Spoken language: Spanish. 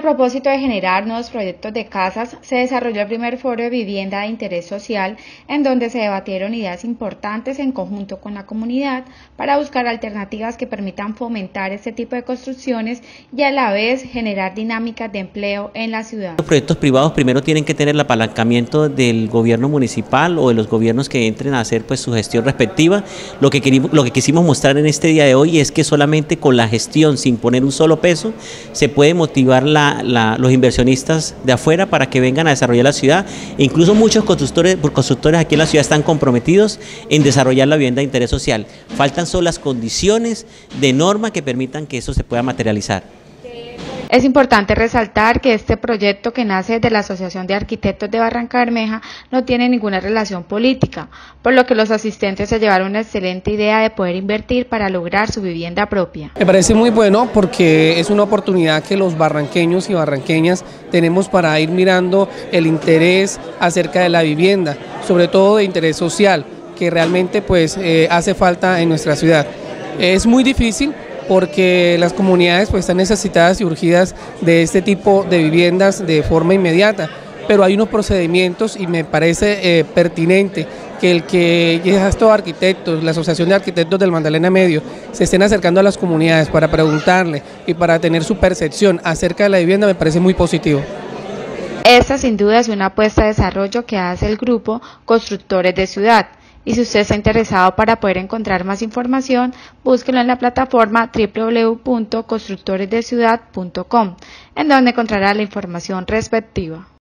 propósito de generar nuevos proyectos de casas, se desarrolló el primer foro de vivienda de interés social, en donde se debatieron ideas importantes en conjunto con la comunidad para buscar alternativas que permitan fomentar este tipo de construcciones y a la vez generar dinámicas de empleo en la ciudad. Los proyectos privados primero tienen que tener el apalancamiento del gobierno municipal o de los gobiernos que entren a hacer pues su gestión respectiva. Lo que quisimos mostrar en este día de hoy es que solamente con la gestión, sin poner un solo peso, se puede motivar los inversionistas de afuera para que vengan a desarrollar la ciudad. E incluso muchos constructores aquí en la ciudad están comprometidos en desarrollar la vivienda de interés social. Faltan solo las condiciones de norma que permitan que eso se pueda materializar. Es importante resaltar que este proyecto, que nace de la Asociación de Arquitectos de Barrancabermeja, no tiene ninguna relación política, por lo que los asistentes se llevaron una excelente idea de poder invertir para lograr su vivienda propia. Me parece muy bueno porque es una oportunidad que los barranqueños y barranqueñas tenemos para ir mirando el interés acerca de la vivienda, sobre todo de interés social, que realmente pues hace falta en nuestra ciudad. Es muy difícil porque las comunidades pues están necesitadas y urgidas de este tipo de viviendas de forma inmediata, pero hay unos procedimientos y me parece pertinente que estos arquitectos, la Asociación de Arquitectos del Magdalena Medio, se estén acercando a las comunidades para preguntarle y para tener su percepción acerca de la vivienda. Me parece muy positivo. Esta sin duda es una apuesta de desarrollo que hace el grupo Constructores de Ciudad. Y si usted está interesado para poder encontrar más información, búsquelo en la plataforma www.constructoresdeciudad.com, en donde encontrará la información respectiva.